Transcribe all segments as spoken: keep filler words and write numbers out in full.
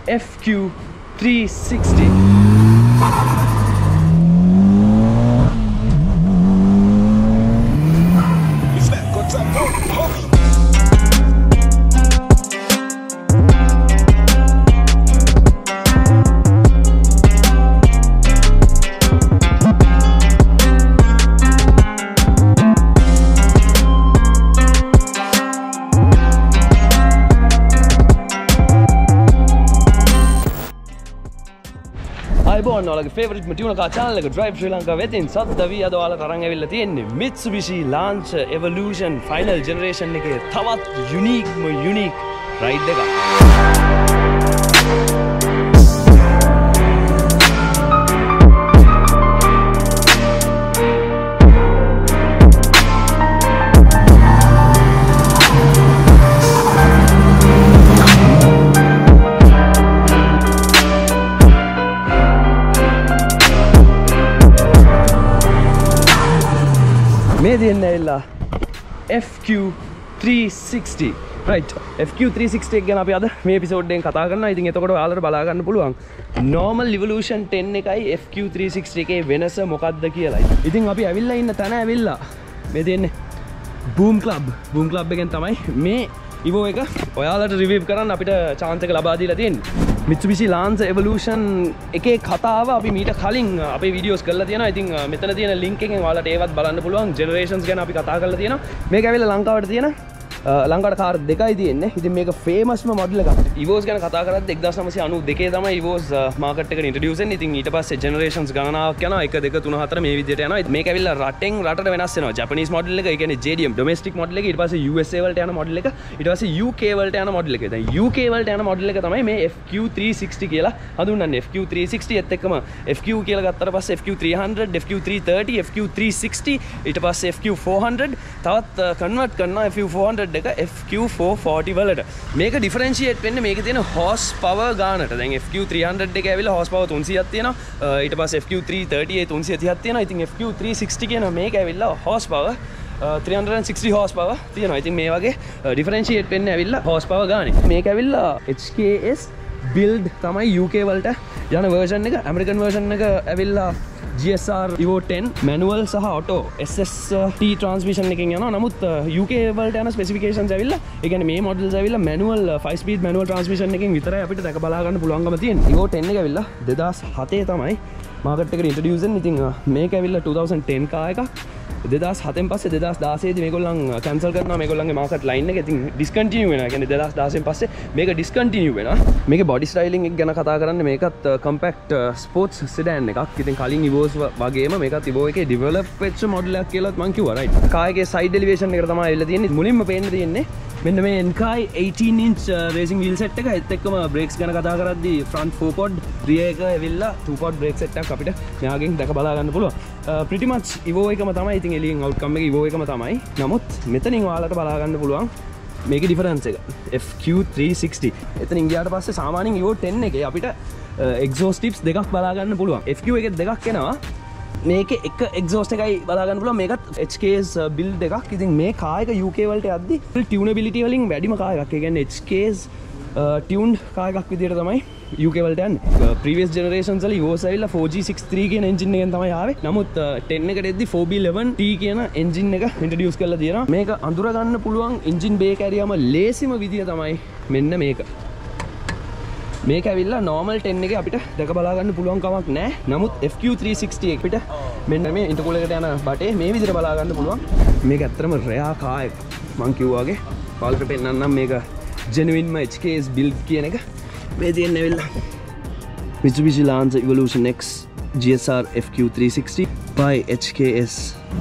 F Q three sixty. අයිබෝන් ඔයාලගේ favourite tuner car channel එක Drive Sri Lanka වෙතින් සද්දවි අද ඔයාලට අරන් ඇවිල්ලා තියෙන්නේ Mitsubishi Lancer Evolution Final Generation එකේ තවත් unique ම unique ride එකක්. මේ දෙන්න ඇවිල්ලා F Q three sixty right F Q three sixty එක ගැන අපි අද මේ එපිසෝඩ් එකෙන් කතා කරනවා. ඉතින් එතකොට ඔයාලට බලා ගන්න පුළුවන් normal Evolution ten එකයි F Q three sixty එකේ වෙනස මොකක්ද කියලා. ඉතින් අපි ඇවිල්ලා ඉන්න තැන ඇවිල්ලා මේ දෙන්නේ Boom Club Boom Club එකෙන් තමයි මේ Evo එක ඔයාලට රිවිව් කරන්න අපිට chance එක ලබා දීලා තියෙන්නේ. Mitsubishi Lancer Evolution එකේ කතාව අපි මීට කලින් අපේ වීඩියෝස් කරලා තියෙනවා. ඉතින් මෙතන තියෙන link එකෙන් ඔයාලට ඒවත් බලන්න පුළුවන්. generations ගැන අපි කතා කරලා තියෙනවා. මේක ඇවිල්ලා ලංකාවට තියෙන ලංකාවට කාර් දෙකයි තියෙන්නේ. ඉතින් මේක famous ම model එකක්. Evos ගැන කතා කරද්දී nineteen ninety-two තමයි Evos market එකට introduce වෙන්නේ. ඉතින් ඊට පස්සේ generations ගණනාවක් යනවා. one two three four මේ විදිහට යනවා. මේක ඇවිල්ලා රටෙන් රටට වෙනස් වෙනවා. Japanese model එක, ඒ කියන්නේ J D M domestic model එක, ඊට පස්සේ U S A වලට යන model එක, ඊට පස්සේ U K වලට යන model එක. දැන් U K වලට යන model එක තමයි මේ F Q three sixty කියලා හඳුන්වන්නේ. F Q three sixty එත් එක්කම F Q කියලා ගත්තට පස්සේ F Q three hundred, F Q three thirty, F Q three sixty, ඊට පස්සේ F Q four hundred තවත් convert කරනවා F Q four hundred එක F Q four forty වලට. මේක differentiate වෙන්නේ මේකේ තියෙන horse power ගානට. දැන් F Q three hundred එක ඇවිල්ලා horse power three hundred ක් තියෙනවා. ඊට පස්සේ F Q three thirty ඒ three thirty ක් තියෙනවා. ඉතින් F Q three sixty කියන මේක ඇවිල්ලා horse power three hundred sixty horse power තියෙනවා. ඉතින් මේ වගේ differentiate වෙන්නේ ඇවිල්ලා horse power ගානේ. මේක ඇවිල්ලා H K S build තමයි U K වලට යන version එක. American version එක ඇවිල්ලා G S R Evo ten manual සහ auto S S T transmission එකකින් යනවා. නමුත් U K වලට යන specifications ඇවිල්ලා ඒ කියන්නේ මේ models ඇවිල්ලා manual five speed manual transmission එකකින් විතරයි අපිට දැක බලා ගන්න පුළුවන්කම තියෙන්නේ. Evo ten එක ඇවිල්ලා two thousand seven තමයි market එකට introduce වෙන්නේ. ඉතින් මේක ඇවිල්ලා twenty ten කාර් එකක්. two thousand seven පස්සේ two thousand sixteen දී මේගොල්ලන් cancel කරනවා මේගොල්ලන්ගේ market line එක. ඉතින් discontinue වෙනවා. කියන්නේ two thousand sixteen පස්සේ මේක discontinue වෙනවා. මේකේ body styling එක ගැන කතා කරන්නේ මේකත් compact sports sedan එකක්. ඉතින් කලින් Evos වගේම මේකත් Evo එකේ develop වෙච්ච model එකක් කියලාත් මම කිව්වා right. car එකේ side elevation එකට තමයි ඇවිල්ලා තියෙන්නේ. මුලින්ම පේන්න තියෙන්නේ මෙන්න මේ Enkai eighteen inch racing wheel set එක. ඒත් එක්කම brakes ගැන කතා කරද්දී front four pod, rear එක ඇවිල්ලා two pod brake set එකක් අපිට මෙයාගෙන් දැක බලා ගන්න පුළුවන්. pretty much Evo එකම තමයි. ඉතින් එළියෙන් outcome එක Evo එකම තමයි. නමුත් මෙතනින් ඔයාලට බලා ගන්න පුළුවන් මේකේ difference එක F Q three sixty. එතනින් ගියාට පස්සේ සාමාන්‍යයෙන් Evo ten එකේ අපිට exhaust tips දෙකක් බලා ගන්න පුළුවන්. F Q එකේ දෙකක් එනවා. මේකේ එක exhaust එකයි බලා ගන්න පුළුවන්. මේකත් H K S build එකක්. ඉතින් මේ කාර් එක U K වලට යද්දි tunability වලින් වැඩිම කාර් එකක්. ඒ කියන්නේ H K S tuned car එකක් විදිහට තමයි U K වලට යන්නේ. previous generations වල Evos ඇවිල්ලා four G sixty-three කියන engine එකෙන් තමයි ආවේ. නමුත් ten එකට එද්දි four B eleven T කියන engine එක introduce කරලා තියෙනවා. මේක අඳුර ගන්න පුළුවන් engine bay carrier ලේසිම විදිය තමයි මෙන්න මේක. මේක ඇවිල්ලා normal ten එකේ අපිට දැක බලා ගන්න පුළුවන් කමක් නැහැ. නමුත් F Q three sixty එක අපිට මෙන්න මේ intercooler එකට යන බටේ මේ විදිහට බලා ගන්න පුළුවන්. මේක ඇත්තටම rare car එක. මං කිව්වා වගේ ඔයාලට පෙන්නන්නම් මේක genuine ම H K S build කියන එක. මේ තියෙන ඇවිල්ලා Mitsubishi Lancer Evolution X G S R F Q three sixty by H K S.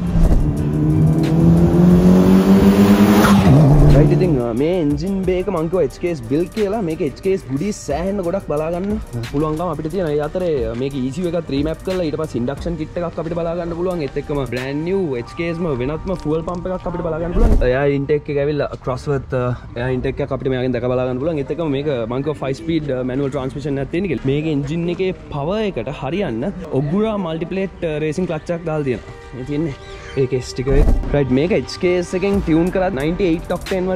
right ඉතින් මේ engine bay එක මං කිව්වා H K S build කියලා. මේක H K S goodies සෑහෙන්න ගොඩක් බලා ගන්න පුළුවන්කම අපිට තියෙනවා. ඒ අතරේ මේක E C U එකත් remap කරලා ඊට පස්සේ induction kit එකක් අපිට බලා ගන්න පුළුවන්. ඒත් එක්කම brand new H K S ම වෙනත්ම fuel pump එකක් අපිට බලා ගන්න පුළුවන්. එයා intake එක ඇවිල්ලා Crossworth එයා intake එකක් අපිට මෙයාගෙන් දැක බලා ගන්න පුළුවන්. ඒත් එක්කම මේක මං කිව්වා five speed manual transmission එකක් තියෙන කියලා. මේක engine එකේ power එකට හරියන්න Ogura multiplate racing clutch එකක් දාලා තියෙනවා. මේ තියෙන්නේ ඒකේ sticker එක. right මේක H K S එකෙන් tune කරලා ninety-eight octane වලට තමයි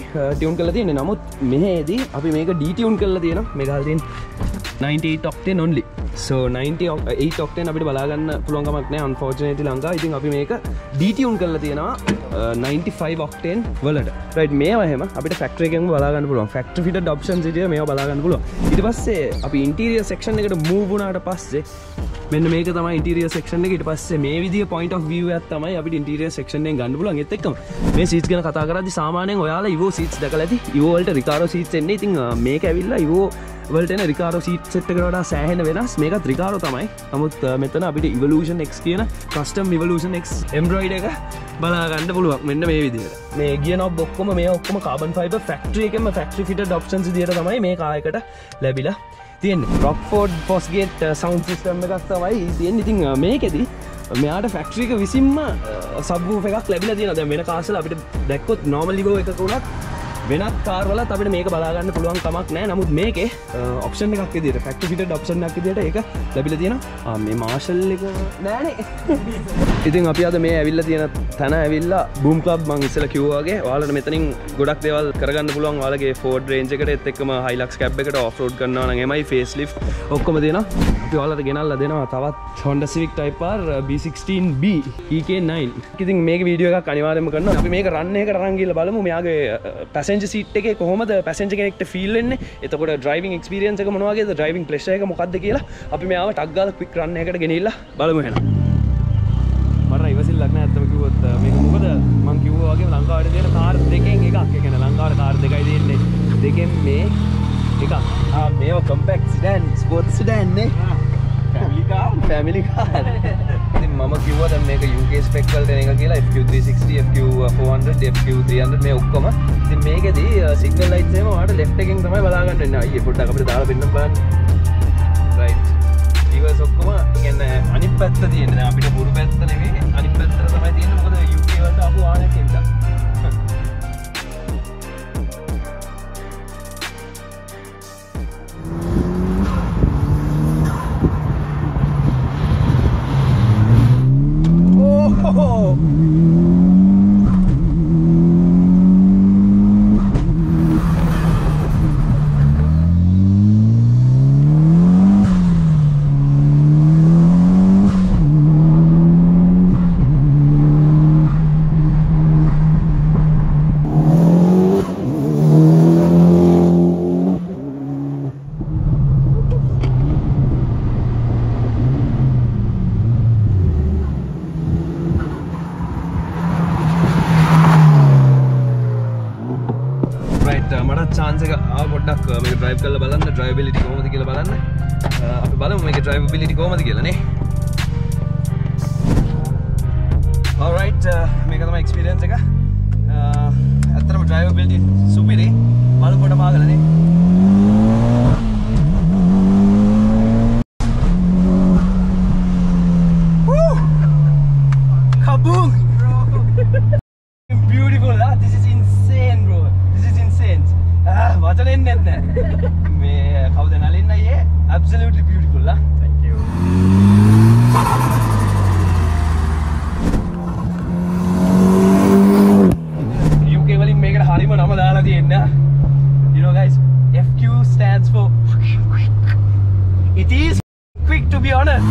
ටියුන් කරලා තියෙන්නේ. නමුත් මෙහෙදී අපි මේක ඩීටියුන් කරලා තියෙනවා. මේක හල් තියෙන ninety-eight octane only. So ninety-eight octane අපිට බලා ගන්න පුළුවන් කමක් නැහැ unfortunately ලංකාව. ඉතින් අපි මේක ඩීටියුන් කරලා තියෙනවා ninety-five octane වලට. right මේවා එහෙම අපිට factory එකෙන්ම බලා ගන්න පුළුවන්. factory fitted options විදියට මේවා බලා ගන්න පුළුවන්. ඊට පස්සේ අපි interior section එකට move වුණාට පස්සේ මෙන්න මේක තමයි interior section එක. ඊට පස්සේ මේ විදිය point of view එකක් තමයි අපිට interior section එකෙන් ගන්න පුළුවන්. ඒත් එක්කම මේ seats ගැන කතා කරද්දි සාමාන්‍යයෙන් ඔයාලා Evo seats දැකලා ඇති. Evo වලට Recaro seats එන්නේ. ඉතින් මේක ඇවිල්ලා Evo වලට එන Recaro seat set එකට වඩා සෑහෙන වෙනස්. මේකත් Recaro තමයි. නමුත් මෙතන අපිට Evolution X කියන custom Evolution X Android එක බලා ගන්න පුළුවන්. මෙන්න මේ විදියට. මේ gear knob ඔක්කොම මේ ඔක්කොම carbon fiber factory එකෙන්ම factory fitted options විදියට තමයි මේ කාර් එකට ලැබිලා තියෙන්නේ. Rockford Fosgate sound system එකක් තමයි තියෙන්නේ. ඉතින් මේකෙදි මෙයාට ෆැක්ටරි එක විසින්ම සබ්වූෆර් එකක් ලැබිලා තියෙනවා. දැන් වෙන කාර්ස් වල අපිට දැක්කොත් normal Evo එකක උනත් වෙනත් කාර් වලත් අපිට මේක බලා ගන්න පුළුවන් කමක් නැහැ. නමුත් මේකේ ඔප්ෂන් එකක් විදියට ෆැක්ටරි ෆිටඩ් ඔප්ෂන් එකක් විදියට ඒක ලැබිලා තියෙනවා. ආ මේ මාෂල් එක නෑනේ. ඉතින් අපි අද මේ ඇවිල්ලා තියෙන තැන ඇවිල්ලා Boom Club මම ඉස්සෙල්ලා කිව්වා වගේ ඔයාලට මෙතනින් ගොඩක් දේවල් කරගන්න පුළුවන්. ඔයාලගේ Ford range එකට ඒත් එක්කම Hilux cab එකට off road කරනවා නම් එමයි facelift ඔක්කොම දෙනවා. අපි ඔයාලට ගෙනල්ලා දෙනවා තවත් Honda Civic Type R B sixteen B E K nine. ඉතින් මේක වීඩියෝ එකක් අනිවාර්යයෙන්ම කරනවා. අපි මේක රන් එකකට අරන් ගිහලා බලමු මෙයාගේ passenger seat එකේ කොහොමද passenger කෙනෙක්ට feel වෙන්නේ. එතකොට driving experience එක මොන වගේද, driving pleasure එක මොකක්ද කියලා අපි මෙයාව ටක් ගාලා quick run එකකට ගෙනිහිල්ලා බලමු එහෙනම්. මට ඉවසිල්ලක් නෑ අත්තම කිව්වොත් මේක මොකද මං කිව්වා වගේ ලංකාවේ තියෙන කාර් දෙකෙන් එකක්. ඒ කියන්නේ ලංකාවේ කාර් දෙකයි තියෙන්නේ. දෙකෙන් මේ එකක්. ආ මේව compact sedan, sports sedan නේ. family car, family car. ඉතින් මම කිව්වා දැන් මේක U K spec වලට එන එක කියලා F Q three sixty, F Q four hundred, F Q three hundred මේ ඔක්කොම. ඉතින් මේකෙදී signal lights එහෙම ඔයාලට left එකෙන් තමයි බලා ගන්න වෙන්නේ. අයියේ පොඩ්ඩක් අපිට දාලා පෙන්නන්න බලන්න. right. ඊවස් ඔක්කොම කියන්නේ අනිත් පැත්ත තියෙන්නේ. දැන් අපිට මුරු පැත්ත නෙවෙයි අනිත් පැත්තට තමයි තියෙන්නේ. මොකද U K වලට ආපු වාහනයක් නිසා. chance එක ආව පොඩ්ඩක් මේක drive කරලා බලන්න drivability කොහොමද කියලා බලන්න. අපි බලමු මේකේ drivability කොහොමද කියලා නේ. alright මේක තමයි experience එක. ඇත්තටම drivability සුපිරි. බලමු කොට මාගලා නේ. Woo! Kaboom! Beautiful, huh? This is insane, bro. This is insane. Ah, වචන එන්නේ නැහැ. මේ කවුද නලින්න අයියේ? Absolutely beautiful, huh? Thank you. U K වලින් මේකට හරිම නම දාලා තියෙන්නේ. You know guys, F Q stands for it is quick, to be honest.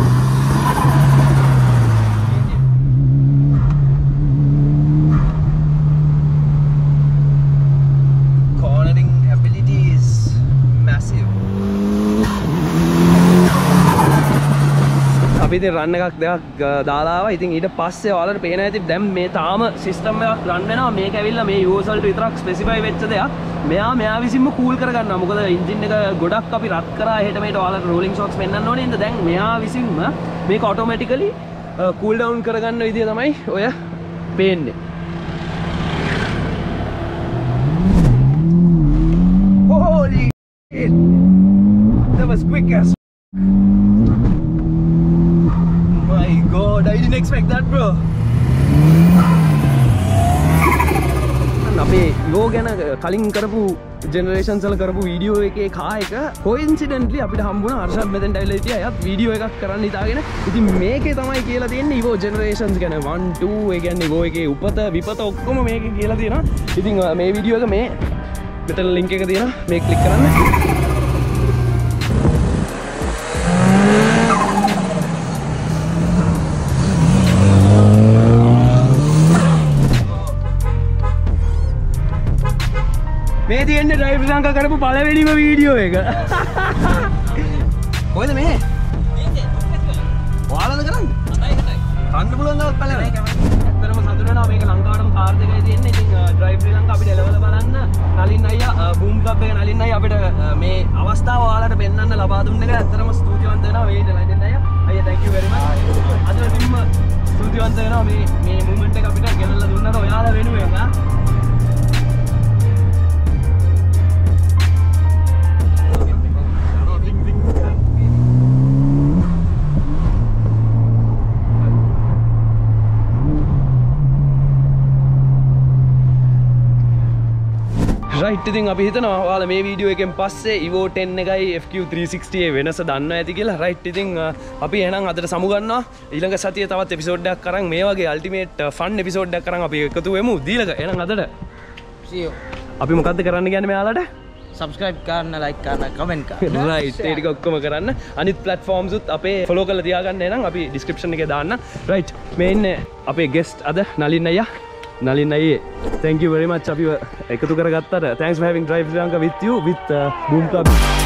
අපි ඉතින් රන් එකක් දෙකක් දාලා ආවා. ඉතින් ඊට පස්සේ ඔයාලට පේන ඇති දැන් මේ තාම සිස්ටම් එකක් රන් වෙනවා. මේක ඇවිල්ලා මේ යූ එස් වලට විතරක් ස්පෙસિෆයි වෙච්ච දෙයක්. මෙයා මෙයා විසින්ම කූල් කරගන්නවා. මොකද එන්ජින් එක ගොඩක් අපි රත් කරා එහෙට මෙහෙට ඔයාලට රෝලින් ෂොක්ස් පෙන්වන්න ඕනේ. ඉතින් දැන් මෙයා විසින්ම මේක ඔටෝමැටිකලි කූල් ඩවුන් කරගන්න විදිය තමයි ඔය පේන්නේ. Holy shit! That was quick as my god, I didn't expect that, bro. අපේ යෝ ගැන කලින් කරපු ජෙනරේෂන් වල කරපු වීඩියෝ එකේ කා එක කොයින්සිඩන්ට්ලි අපිට හම්බුණා අර්ෂද් මෙතෙන්ට ඇවිල්ලා ඉතියා එයාත් වීඩියෝ එකක් කරන්න හිතාගෙන ඉතින් මේකේ තමයි කියලා තියෙන්නේ ඉවෝ ජෙනරේෂන්ස් ගැන one two ඒ කියන්නේ ඉවෝ එකේ උපත විපත ඔක්කොම මේකේ කියලා තියෙනවා. ඉතින් මේ වීඩියෝ එක මේ මෙතන ලින්ක් එක තියෙනවා මේක ක්ලික් කරන්න. මේ තියෙන්නේ ඩ්‍රයිව් ශ්‍රී ලංකා කරපු පළවෙනිම වීඩියෝ එක. කොහෙද මේ? ඔයාලද කරන්නේ? කන්න පුළුවන් දවස් පළවෙනි. ඇත්තටම සතුටු වෙනවා මේක ලංකාවටම කාර් දෙකයි තියෙන්නේ. ඉතින් ඩ්‍රයිව් ශ්‍රී ලංකා අපිට එලවල බලන්න නලින් අයියා බූම් ක්ලබ් එක නලින් අයියා අපිට මේ අවස්ථාව ඔයාලට පෙන්වන්න ලබා දුන්න එක ඇත්තටම ස්තුතිවන්ත වෙනවා මේ නලින් අයියා. අයියා thank you very much. අද තිම්ම ස්තුතිවන්ත වෙනවා මේ මේ මොමන්ට් එක අපිට ගෙනල්ලා දුන්නට ඔයාලා වෙනුවෙන් ආ. රයිට් ඉතින් අපි හිතනවා ඔයාලා මේ වීඩියෝ එකෙන් පස්සේ ඉවෝ ටෙන් එකයි F Q three sixty වෙනස දන්නවා ඇති කියලා. රයිට් ඉතින් අපි එහෙනම් අදට සමු ගන්නවා. ඊළඟ සතියේ තවත් එපිසෝඩ් එකක් කරන් මේ වගේ අල්ටිමේට් ෆන් එපිසෝඩ් එකක් කරන් අපි එකතු වෙමු. දීලක එහෙනම් අදට see you. අපි මොකද්ද කරන්න කියන්නේ මෙයාලට? subscribe කරන්න, like කරන්න, comment කරන්න. right ඒ ටික ඔක්කොම කරන්න. අනිත් platforms උත් අපේ follow කරලා තියාගන්න එහෙනම් අපි description එකේ දාන්න. right මේ ඉන්නේ අපේ guest අද නලින් අයියා. Nalin Aye, thank you very much. Abhi ekatu karagatta. Thanks for having Drive Sri Lanka with you with uh, Boom Club.